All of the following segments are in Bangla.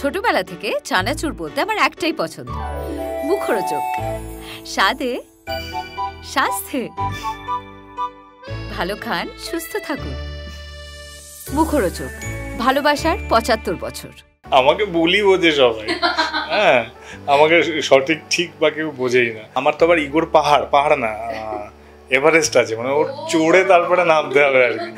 ছোটবেলা থেকে চানাচুর বলতে আমার একটাই পছন্দ, মুখরোচক, স্বাদে স্বাস্থ্যে। ভালো খান, সুস্থ থাকুন। মুখরোচক, ভালোবাসার ৭৫ বছর। আমাকে বলি বোঝে সবাই, হ্যাঁ আমাকে সঠিক ঠিক বা কেউ বোঝেই না। আমার তো আবার ইগোর পাহাড় না, এভারেস্ট আছে, মানে ওর চড়ে তারপরে নামতে হবে আর কি।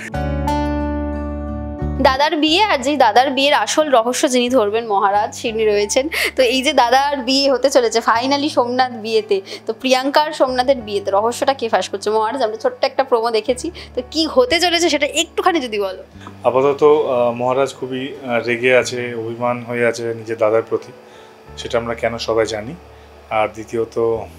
দাদার বিয়ে, আর যে দাদার বিয়ের আসল রহস্য যিনি ধরবেন মহারাজ, তিনি রয়েছেন। তো এই যে দাদার বিয়ে হতে চলেছে ফাইনালি সোমনাথ বিয়েতে, তো প্রিয়াঙ্কার সোমনাথের বিয়েতে রহস্যটা কে ফাঁস করছে? মহারাজ, আমরা ছোট্ট একটা প্রোমো দেখেছি, তো কি হতে চলেছে সেটা একটুখানি যদি বলো। আপাতত মহারাজ খুবই রেগে আছে, অভিমান হয়ে আছে নিজের দাদার প্রতি, সেটা আমরা কেন সবাই জানি। আর দ্বিতীয়ত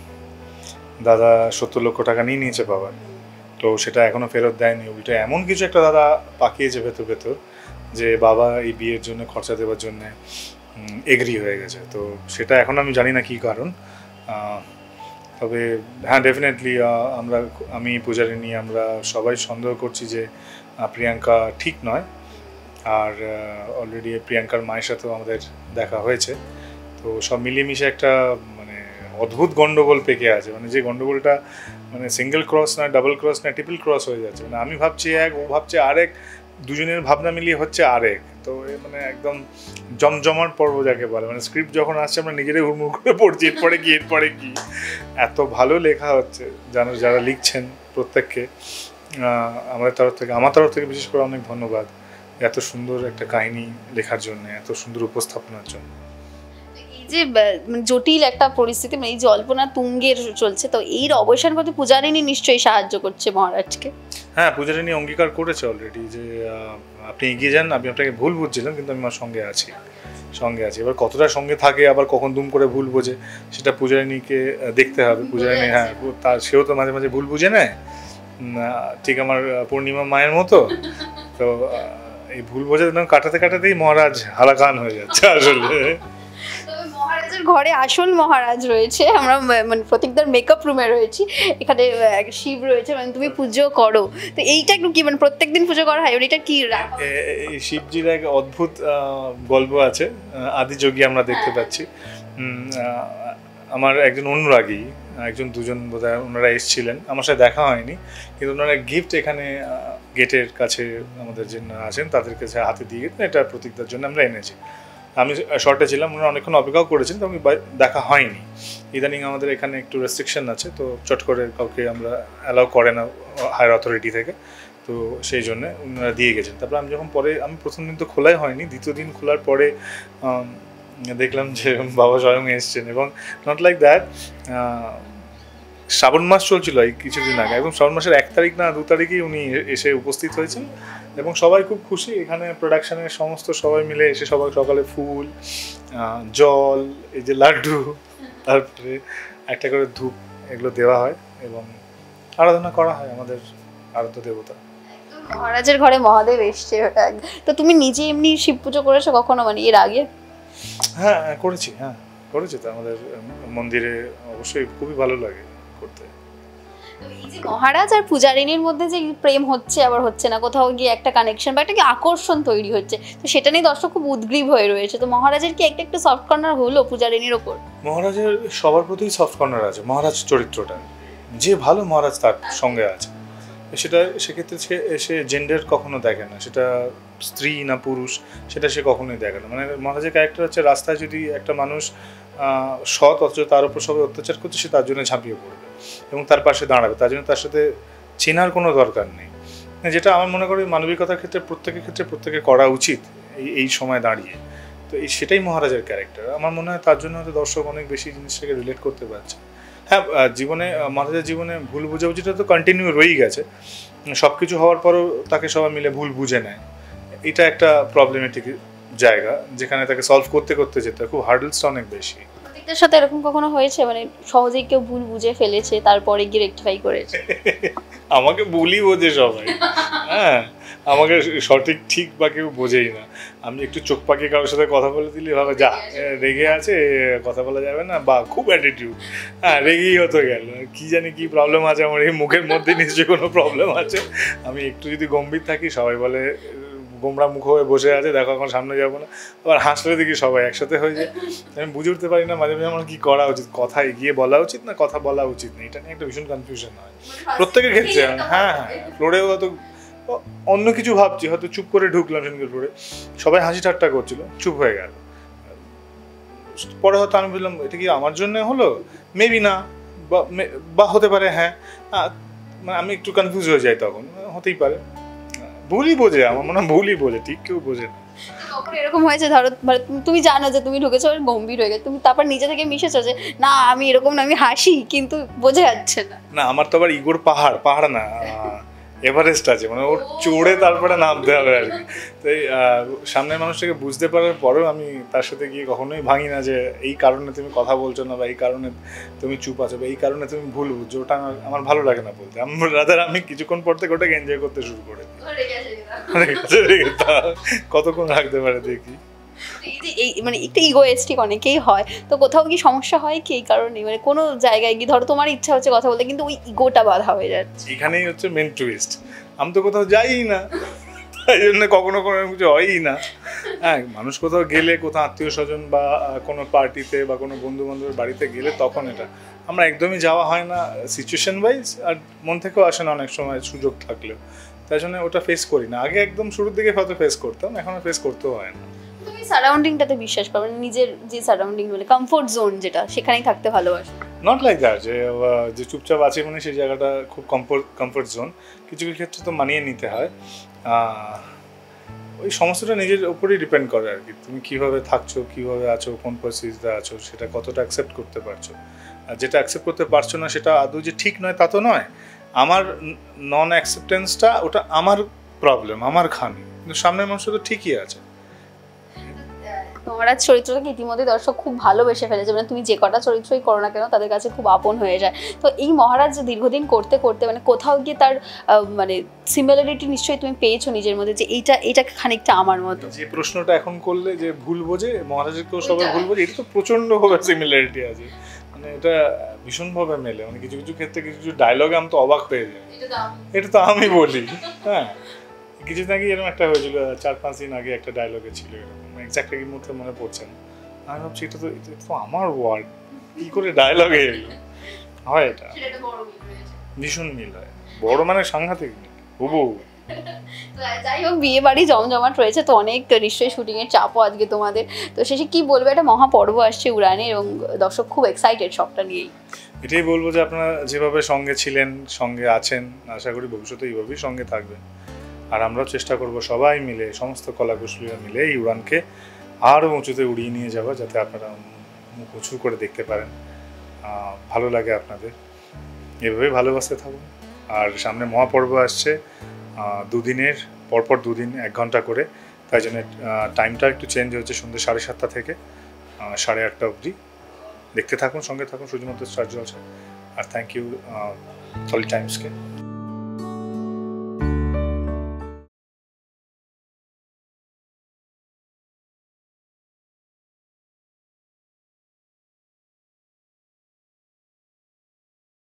দাদা ৭০ লক্ষ টাকা নিয়ে নিয়েছে বাবা, তো সেটা এখনও ফেরত দেয়নি। উল্টে এমন কিছু একটা দাদা পাকিয়েছে ভেতর যে বাবা এই বিয়ের জন্য খরচা দেওয়ার জন্য এগ্রি হয়ে গেছে। তো সেটা এখন আমি জানি না কী কারণ, তবে হ্যাঁ ডেফিনেটলি আমি পূজারিনী আমরা সবাই সন্দেহ করছি যে প্রিয়াঙ্কা ঠিক নয়। আর অলরেডি প্রিয়াঙ্কার মায়ের সাথেও আমাদের দেখা হয়েছে, তো সব মিলিয়ে মিশে একটা মানে অদ্ভুত গন্ডগোল পেকে আছে, মানে যে গন্ডগোলটা মানে সিঙ্গেল ক্রস না, ডাবল ক্রস না, ট্রিপল ক্রস হয়ে যাচ্ছে। মানে আমি ভাবছি এক, ও ভাবছে আরেক, দুজনের ভাবনা মিলিয়ে হচ্ছে আরেক। তো মানে একদম জমজমাট পর্ব যাকে বলে, মানে স্ক্রিপ্ট যখন আসছে আমরা নিজেরাই হুড়মুড় করে পড়ছি এরপরে কি। এত ভালো লেখা হচ্ছে, যারা লিখছেন প্রত্যেককে আমার তরফ থেকে বিশেষ করে অনেক ধন্যবাদ এত সুন্দর একটা কাহিনী লেখার জন্য, এত সুন্দর উপস্থাপনার জন্য। এই যে জটিল একটা পরিস্থিতি, মানে এই যে জল্পনা তুঙ্গের চলছে, তো এর অবসান করতে পূজারিনী নিশ্চয়ই সাহায্য করছে মহারাজকে। হ্যাঁ, পূজারিনী অঙ্গীকার করেছে অলরেডি যে আপনি এগিয়ে যান, আমি আপনাকে ভুল বুঝছিলাম কিন্তু আমি আমার সঙ্গে আছি। এবার কতটা সঙ্গে থাকে, আবার কখন দুম করে ভুল বোঝে সেটা পূজারিনীকে দেখতে হবে। পূজারিনী হ্যাঁ সেও তো মাঝে মাঝে ভুল বুঝে নেয়, ঠিক আমার পূর্ণিমা মায়ের মতো। তো এই ভুল বোঝা কাটাতেই মহারাজ হালাকান হয়ে যাচ্ছে আসলে। মহারাজের ঘরে আসল মহারাজ রয়েছে, আমরা মানে প্রত্যেকদার মেকআপ রুমে রয়েছি, এখানে শিব রয়েছে, মানে তুমি পুজো করো, তো এইটা একটু কি মানে প্রত্যেকদিন পুজো করা হয়, এটা কি? এই শিবজির এক অদ্ভুত গল্প আছে, আদিযোগী আমরা দেখতে পাচ্ছি। আমার একজন অনুরাগী, দুজন বোধহয় ওনারা এসেছিলেন, আমার সাথে দেখা হয়নি, কিন্তু ওনারা গিফট এখানে গেটের কাছে আমাদের যে আছেন তাদের কাছে হাতে দিয়ে এটা প্রতীকদার জন্য আমরা এনেছি। আমি শর্টে ছিলাম, ওনারা অনেকক্ষণ অপেক্ষাও করেছেন, তো আমি দেখা হয়নি। ইদানিং আমাদের এখানে একটু রেস্ট্রিকশন আছে, তো চট করে কাউকে আমরা অ্যালাউ করে না হায়ার অথরিটি থেকে, তো সেই জন্য ওনারা দিয়ে গেছেন। তারপর আমি প্রথম দিন তো খোলাই হয়নি, দ্বিতীয় দিন খোলার পরে দেখলাম যে বাবা স্বয়ং এসছেন, এবং নট লাইক দ্যাট, শ্রাবণ মাস চলছিল এই কিছুদিন আগে, একদম শ্রাবণ মাসের 1 তারিখ না 2 তারিখেই উনি এসে উপস্থিত হয়েছেন, এবং সবাই খুব খুশি। এখানে প্রোডাকশনের সমস্ত সবাই মিলে এসে সবাই সকালে ফুল, জল, এই যে লাড্ডু, তারপরে একটা করে ধূপ, এগুলো দেওয়া হয় এবং আরাধনা করা হয় আমাদের আরাধ্য দেবতা। মহারাজের ঘরে মহাদেব এসছে, তো তুমি নিজে এমনি শিব পুজো করেছো কখনো, মানে এর আগে? হ্যাঁ করেছি তো আমাদের মন্দিরে, অবশ্যই খুবই ভালো লাগে করতে। মহারাজ আর পূজারিনীর মধ্যে যে প্রেম হচ্ছে আবার হচ্ছে না, কোথাও গিয়ে একটা কানেকশন বা একটা কি আকর্ষণ তৈরি হচ্ছে, তো সেটা নিয়ে দর্শক খুব উদ্গ্রীব হয়ে রয়েছে। তো মহারাজের কি একটু সফট কর্নার হলো পূজারিনীর ওপর? মহারাজের সবার প্রতি সফট কর্নার আছে। মহারাজ চরিত্রটা যে ভালো, মহারাজ তার সঙ্গে আছে, সেক্ষেত্রে সে জেন্ডার কখনো দেখে না, সেটা স্ত্রী না পুরুষ সেটা সে কখনোই দেখে না। মানে মহারাজের ক্যারেক্টার হচ্ছে, রাস্তায় যদি একটা মানুষ সৎ অথচ তার উপর সবাই অত্যাচার করছে, সে তার জন্য ঝাঁপিয়ে পড়বে এবং তার পাশে দাঁড়াবে, তার জন্য তার সাথে চেনার কোনো দরকার নেই, যেটা আমার মনে করি মানবিকতার ক্ষেত্রে প্রত্যেকের করা উচিত এই সময় দাঁড়িয়ে। তো সেটাই মহারাজের ক্যারেক্টার। আমার মনে হয় তার জন্য হয়তো দর্শক অনেক বেশি জিনিসটাকে রিলেট করতে পারছে। হ্যাঁ, মহারাজের জীবনে ভুল বুঝাবুঝিটা তো কন্টিনিউ রয়েই গেছে, সব কিছু হওয়ার পরও তাকে সবাই মিলে ভুল বুঝে নেয়, এটা একটা প্রবলেমেটিক জায়গা, যেখানে তাকে সলভ করতে যেতে খুব হার্ডলসটা অনেক বেশি। প্রত্যেকটার সাথে এরকম কখনো হয়েছে, মানে সহজেই কেউ ভুল বুঝে ফেলেছে তারপরে গিয়ে রেকটিফাই করেছে? আমাকে বলি বোঝে সবাই, হ্যাঁ আমাকে সঠিক ঠিক বা কেউ বোঝেই না। আমি একটু চোখ পাকিয়ে কারোর সাথে কথা বলে দিলে ভাবে যা রেগে আছে, কথা বলা যাবে না, বা খুব অ্যাটিটিউড, হ্যাঁ রেগেই হতে গেল, কি জানি কি প্রবলেম আছে আমার এই মুখের মধ্যে, নিশ্চয়ই কোনো প্রবলেম আছে। আমি একটু যদি গম্ভীর থাকি সবাই বলে গোমরা মুখ হয়ে বসে আছে, দেখো এখন সামনে যাবো না, আবার হাসলে দেখি সবাই একসাথে হয়ে যায়। আমি বুঝে উঠতে পারি না মাঝে মাঝে আমার কী করা উচিত, কথা এগিয়ে বলা উচিত না কথা বলা উচিত না, এটা নিয়ে একটা ভীষণ কনফিউশন হয় প্রত্যেকের ক্ষেত্রে। হ্যাঁ হ্যাঁ, ফ্লোরেও হয়তো অন্য কিছু ভাবছি, হয়তো চুপ করে ঢুকলাম সেদিনকে ফ্লোরে, সবাই হাসি ঠাট্টা করছিল, চুপ হয়ে গেল। পরে হয়তো আমি বললাম এটা কি আমার জন্য হলো, মেবি না, বা হতে পারে হ্যাঁ, মানে আমি একটু কনফিউজ হয়ে যাই তখন, হতেই পারে, ভুলই বোঝে, আমার মনে হয় ভুলই বোঝে, ঠিক কেউ বোঝে না। কখন এরকম হয়েছে ধরো তুমি জানো যে তুমি ঢুকেছো গম্ভীর হয়ে গেছে, তুমি তারপর নিজে থেকে মিশেছো যে না আমি এরকম না, আমি হাসি, কিন্তু বোঝা যাচ্ছে না? না, আমার তো আবার ইগোর পাহাড় না, এভারেস্ট আছে, মানে ওর চড়ে তারপরে নামতে হবে আর কি। তো সামনের মানুষটাকে বুঝতে পারার পরেও আমি তার সাথে গিয়ে কখনোই ভাঙি না যে এই কারণে তুমি কথা বলছো না, বা এই কারণে তুমি চুপ আছো, বা এই কারণে তুমি ভুল বুঝছো, ওটা আমার ভালো লাগে না বলতে। আমি কিছুক্ষণ পর থেকে ওটাকে এনজয় করতে শুরু করে দিই। কতক্ষণ রাখতে পারে দেখি। এই মানে একটু ইগোয়েস্টিক অনেকেই হয়, তো কোথাও কি সমস্যা হয় কি এই কারণে, মানে কোনো জায়গায় গিয়ে ধরো তোমার ইচ্ছা হচ্ছে কথা বলতে, কিন্তু ওই ইগোটা বাধা হয়ে যাচ্ছে? এখানেই হচ্ছে মেন টুইস্ট, আমি তো কোথাও যাই না, তাই জন্য কখনো কিছু হয়ই না। হ্যাঁ, মানুষ কোথাও গেলে, কোথাও আত্মীয় স্বজন বা কোনো পার্টিতে বা কোনো বন্ধু বান্ধবের বাড়িতে গেলে তখন এটা, আমরা একদমই যাওয়া হয় না সিচুয়েশন ওয়াইজ, আর মন থেকেও আসে না অনেক সময় সুযোগ থাকলেও, তাই জন্য ওটা ফেস করি না। আগে একদম শুরুর দিকে হয়তো ফেস করতাম, এখন ফেস করতেও হয় না। তুমি সারাউন্ডিংটাতে বিশ্বাস করো, নিজের যে সারাউন্ডিং বলে কমফোর্ট জোন যেটা, সেখানেই থাকতে ভালোবাসো? নট লাইক দ্যাট যে চুপচাপ আছে মানে সেই জায়গাটা খুব কমফোর্ট জোন, কিছু কিছু ক্ষেত্রে তো মানিয়ে নিতে হয়। ওই সমস্তটা নিজের উপরেই ডিপেন্ড করে আর কি, তুমি কীভাবে থাকছো, কীভাবে আছো, কোন পরিস্থিতিতে আছো, সেটা কতটা অ্যাকসেপ্ট করতে পারছো। আর যেটা অ্যাকসেপ্ট করতে পারছো না সেটা আদৌ যে ঠিক নয় তা তো নয়, আমার নন অ্যাকসেপ্টেন্সটা ওটা আমার প্রবলেম, আমার খামি, কিন্তু সামনের মানুষ তো ঠিকই আছে। মহারাজ চরিত্রটাকে ইতিমধ্যে দর্শক খুব ভালোবেসে ফেলেছে, মানে তুমি যে কটা চরিত্রই করো না কেন তাদের কাছে খুব আপন হয়ে যায়। তো এই মহারাজ দীর্ঘদিন করতে করতে মানে কোথাও গিয়ে তার মানে সিমিলারিটি নিশ্চয়ই তুমি পেয়েছো নিজের মধ্যে, যে এইটা খানিকটা আমার মতো? যে প্রশ্নটা এখন করলে যে ভুল বোঝে মহারাজেরকেও সবাই ভুল বোঝে, এটা তো প্রচণ্ডভাবে সিমিলারিটি আছে, মানে এটা ভীষণভাবে মেলে। মানে কিছু কিছু ক্ষেত্রে কিছু কিছু ডায়লগে আমি তো অবাক হয়ে যাই, এটা তো আমি বলি। হ্যাঁ, কিছুদিন আগে এরকম একটা হয়েছিল, 4-5 দিন আগে একটা ডায়লগে ছিল এরকম, এক্স্যাক্ট এই মুহূর্তে মনে পড়ছে না। আমি ভাবছি এটা তো আমার ওয়ার্ড, কি করে ডায়লগে এলো হয়, এটা ভীষণ মিল হয়, বড় মানে সাংঘাতিক মিল, হুবহু। যাই হোক, বিয়ে বাড়ি জমজমাট রয়েছে, তো অনেক নিশ্চয়ই শুটিং এর চাপও আজকে তোমাদের, তো শেষে কি বলবো, একটা মহাপর্ব আসছে উড়ানে এবং দর্শক খুব এক্সাইটেড সবটা নিয়েই। এটাই বলবো যে আপনারা যেভাবে সঙ্গে ছিলেন, সঙ্গে আছেন, আশা করি ভবিষ্যতে এইভাবেই সঙ্গে থাকবেন। আর আমরাও চেষ্টা করব সবাই মিলে, সমস্ত কলাকুশলীরা মিলে এই উড়ানকে আরও উঁচুতে উড়িয়ে নিয়ে যাওয়া, যাতে আপনারা মুখ উঁচু করে দেখতে পারেন, ভালো লাগে আপনাদের, এভাবেই ভালোবাসতে থাকুন। আর সামনে মহাপর্ব আসছে, দুদিনের পরপর 2 দিন 1 ঘন্টা করে, তাই জন্য টাইমটা একটু চেঞ্জ হচ্ছে, সন্ধ্যে 7:30 থেকে 8:30 অবধি। দেখতে থাকুন, সঙ্গে থাকুন শুধুমাত্র স্টার জলসা। আর থ্যাংক ইউ টলি টাইমসকে।